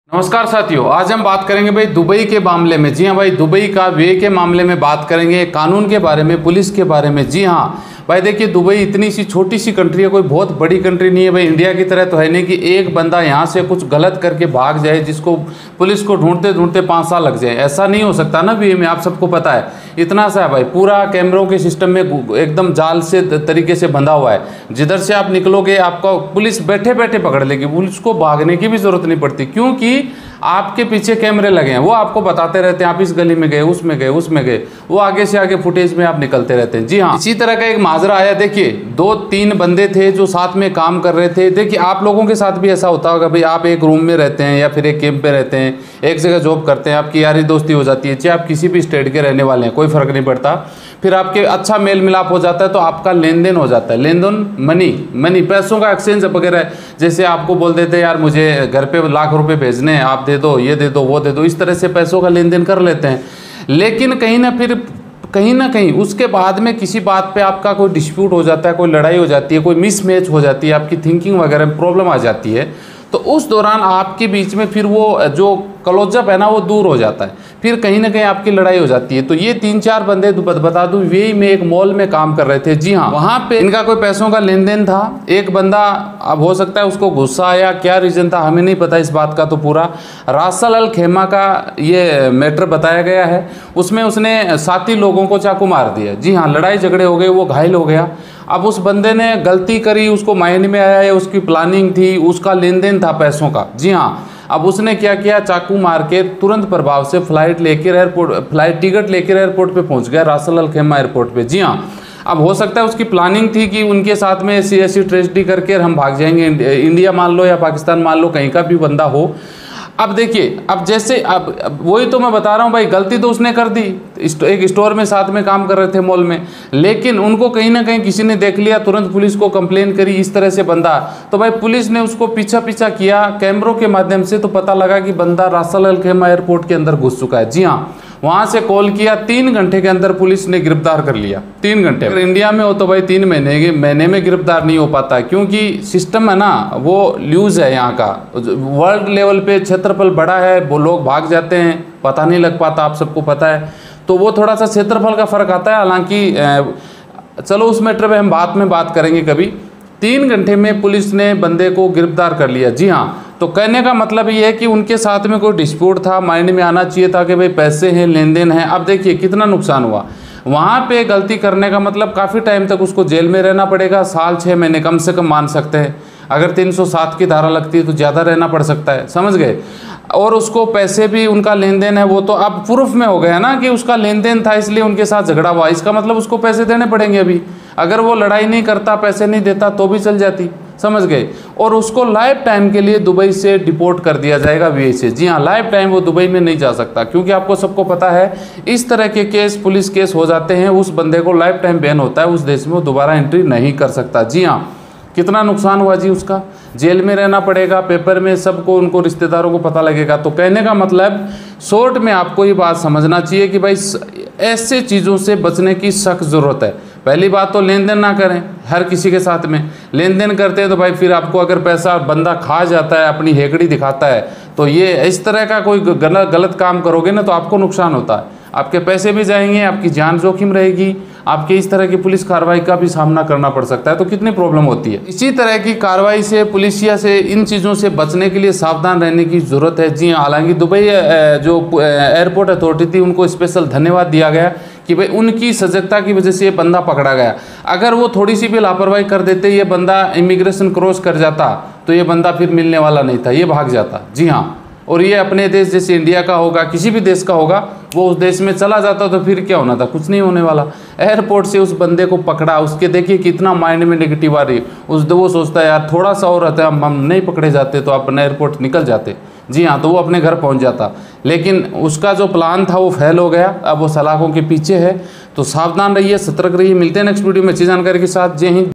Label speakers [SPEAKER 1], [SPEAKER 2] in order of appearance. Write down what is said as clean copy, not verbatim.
[SPEAKER 1] नमस्कार साथियों, आज हम बात करेंगे भाई दुबई के मामले में। जी हाँ भाई, दुबई का वे के मामले में बात करेंगे, कानून के बारे में, पुलिस के बारे में। जी हाँ भाई, देखिए दुबई इतनी सी छोटी सी कंट्री है, कोई बहुत बड़ी कंट्री नहीं है भाई। इंडिया की तरह तो है नहीं कि एक बंदा यहाँ से कुछ गलत करके भाग जाए जिसको पुलिस को ढूंढते ढूंढते 5 साल लग जाए। ऐसा नहीं हो सकता ना वे में, आप सबको पता है। इतना सा है भाई, पूरा कैमरों के सिस्टम में एकदम जाल से तरीके से बंधा हुआ है। जिधर से आप निकलोगे आपको पुलिस बैठे बैठे पकड़ लेगी, पुलिस को भागने की भी जरूरत नहीं पड़ती, क्योंकि आपके पीछे कैमरे लगे हैं। वो आपको बताते रहते हैं आप इस गली में गए, उसमें गए, उसमें गए, वो आगे से आगे फुटेज में आप निकलते रहते हैं। जी हाँ, इसी तरह का एक माजरा आया। देखिए 2-3 बंदे थे जो साथ में काम कर रहे थे। देखिए आप लोगों के साथ भी ऐसा होता होगा भाई, आप एक रूम में रहते हैं या फिर एक कैंप पे रहते हैं, एक जगह जॉब करते हैं, आपकी यारी दोस्ती हो जाती है, चाहे आप किसी भी स्टेट के रहने वाले हैं, कोई फर्क नहीं पड़ता। फिर आपके अच्छा मेल मिलाप हो जाता है तो आपका लेन देन हो जाता है। लेन देन मनी पैसों का एक्सचेंज वगैरह। जैसे आपको बोल देते हैं यार मुझे घर पे लाख रुपए भेजने हैं, आप दे दो, ये दे दो, वो दे दो, इस तरह से पैसों का लेन देन कर लेते हैं। लेकिन कहीं ना कहीं उसके बाद में किसी बात पे आपका कोई डिस्प्यूट हो जाता है, कोई लड़ाई हो जाती है, कोई मिसमैच हो जाती है, आपकी थिंकिंग वगैरह में प्रॉब्लम आ जाती है, तो उस दौरान आपके बीच में फिर वो जो क्लोजअप है ना वो दूर हो जाता है। फिर कहीं ना कहीं आपकी लड़ाई हो जाती है। तो ये 3-4 बंदे बता दूं, वे में एक मॉल में काम कर रहे थे। जी हाँ, वहाँ पे इनका कोई पैसों का लेन देन था। एक बंदा, अब हो सकता है उसको गुस्सा आया, क्या रीजन था हमें नहीं पता इस बात का। तो पूरा रासल अल खेमा का ये मैटर बताया गया है। उसमें उसने साथी लोगों को चाकू मार दिया। जी हाँ, लड़ाई झगड़े हो गए, वो घायल हो गया। अब उस बंदे ने गलती करी, उसको माइंड में आया है, उसकी प्लानिंग थी, उसका लेन देन था पैसों का। जी हाँ, अब उसने क्या किया, चाकू मार के तुरंत प्रभाव से फ्लाइट टिकट लेकर एयरपोर्ट पे पहुंच गया, रासल अल खेमा एयरपोर्ट पे। जी हाँ, अब हो सकता है उसकी प्लानिंग थी कि उनके साथ में ऐसी ट्रेजेडी करके हम भाग जाएंगे, इंडिया मान लो या पाकिस्तान मान लो, कहीं का भी बंदा हो। अब देखिए, अब जैसे अब वही तो मैं बता रहा हूँ भाई, गलती तो उसने कर दी। एक स्टोर में साथ में काम कर रहे थे मॉल में, लेकिन उनको कहीं ना कहीं किसी ने देख लिया, तुरंत पुलिस को कंप्लेन करी, इस तरह से बंदा। तो भाई पुलिस ने उसको पीछा किया कैमरों के माध्यम से, तो पता लगा कि बंदा रासल अल खेमा एयरपोर्ट के अंदर घुस चुका है। जी हाँ, वहां से कॉल किया, 3 घंटे के अंदर पुलिस ने गिरफ्तार कर लिया। 3 घंटे। अगर इंडिया में हो तो भाई 3 महीने में गिरफ्तार नहीं हो पाता, क्योंकि सिस्टम है ना वो लूज है यहाँ का। वर्ल्ड लेवल पे क्षेत्रफल बड़ा है, वो लोग भाग जाते हैं, पता नहीं लग पाता, आप सबको पता है। तो वो थोड़ा सा क्षेत्रफल का फर्क आता है। हालांकि चलो उस मैटर पे हम बाद में बात करेंगे कभी। 3 घंटे में पुलिस ने बंदे को गिरफ्तार कर लिया। जी हाँ, तो कहने का मतलब ये है कि उनके साथ में कोई डिस्प्यूट था, माइंड में आना चाहिए था कि भाई पैसे हैं, लेन देन है। अब देखिए कितना नुकसान हुआ। वहाँ पे गलती करने का मतलब काफ़ी टाइम तक उसको जेल में रहना पड़ेगा, साल 6 महीने कम से कम मान सकते हैं। अगर 307 की धारा लगती है तो ज़्यादा रहना पड़ सकता है, समझ गए। और उसको पैसे भी, उनका लेन देन है वो तो अब प्रूफ में हो गया ना कि उसका लेन देन था, इसलिए उनके साथ झगड़ा हुआ। इसका मतलब उसको पैसे देने पड़ेंगे अभी। अगर वो लड़ाई नहीं करता, पैसे नहीं देता तो भी चल जाती, समझ गए। और उसको लाइफ टाइम के लिए दुबई से डिपोर्ट कर दिया जाएगा वीए से। जी हाँ, लाइफ टाइम वो दुबई में नहीं जा सकता, क्योंकि आपको सबको पता है इस तरह के केस, पुलिस केस हो जाते हैं, उस बंदे को लाइफ टाइम बैन होता है, उस देश में वो दोबारा एंट्री नहीं कर सकता। जी हाँ, कितना नुकसान हुआ जी उसका, जेल में रहना पड़ेगा, पेपर में सबको, उनको रिश्तेदारों को पता लगेगा। तो कहने का मतलब शॉर्ट में आपको ये बात समझना चाहिए कि भाई ऐसे चीज़ों से बचने की सख्त ज़रूरत है। पहली बात तो लेन देन ना करें, हर किसी के साथ में लेन देन करते हैं तो भाई फिर आपको अगर पैसा बंदा खा जाता है, अपनी हेकड़ी दिखाता है, तो ये इस तरह का कोई गलत काम करोगे ना तो आपको नुकसान होता है, आपके पैसे भी जाएंगे, आपकी जान जोखिम रहेगी, आपके इस तरह की पुलिस कार्रवाई का भी सामना करना पड़ सकता है। तो कितनी प्रॉब्लम होती है। इसी तरह की कार्रवाई से, पुलिसिया से, इन चीज़ों से बचने के लिए सावधान रहने की ज़रूरत है। जी हालांकि दुबई जो एयरपोर्ट अथॉरिटी थी उनको स्पेशल धन्यवाद दिया गया कि भाई उनकी सजगता की वजह से ये बंदा पकड़ा गया। अगर वो थोड़ी सी भी लापरवाही कर देते, ये बंदा इमिग्रेशन क्रॉस कर जाता, तो ये बंदा फिर मिलने वाला नहीं था, ये भाग जाता। जी हाँ, और ये अपने देश जैसे इंडिया का होगा, किसी भी देश का होगा, वो उस देश में चला जाता तो फिर क्या होना था, कुछ नहीं होने वाला। एयरपोर्ट से उस बंदे को पकड़ा, उसके देखिए कितना माइंड में नेगेटिव आ रही है। वो सोचता है यार थोड़ा सा और रहता, हम नहीं पकड़े जाते तो अपना एयरपोर्ट निकल जाते। जी हाँ, तो वो अपने घर पहुंच जाता, लेकिन उसका जो प्लान था वो फेल हो गया। अब वो सलाखों के पीछे है। तो सावधान रहिए, सतर्क रहिए। मिलते हैं नेक्स्ट वीडियो में अच्छी जानकारी के साथ। जय हिंद।